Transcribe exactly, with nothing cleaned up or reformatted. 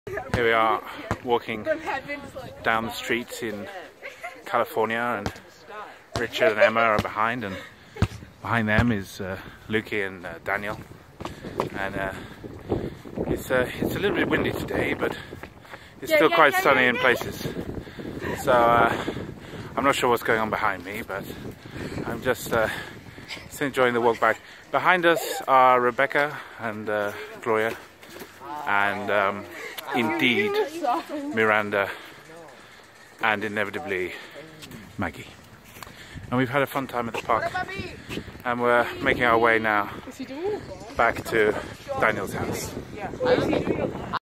Here we are walking down the streets in California, and Richard and Emma are behind, and behind them is uh, Lukey and uh, Daniel. And uh, it's uh, it's a little bit windy today, but it's still quite sunny in places. So uh, I'm not sure what's going on behind me, but I'm just, uh, just enjoying the walk back. Behind us are Rebecca and uh, Gloria, and um, indeed Miranda, and inevitably Maggie. And we've had a fun time at the park, and we're making our way now back to Daniel's house.